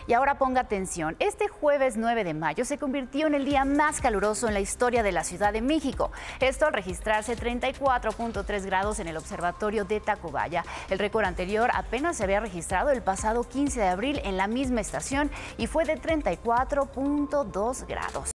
Y ahora ponga atención, este jueves 9 de mayo se convirtió en el día más caluroso en la historia de la Ciudad de México. Esto al registrarse 34.3 grados en el observatorio de Tacubaya. El récord anterior apenas se había registrado el pasado 15 de abril en la misma estación y fue de 34.2 grados.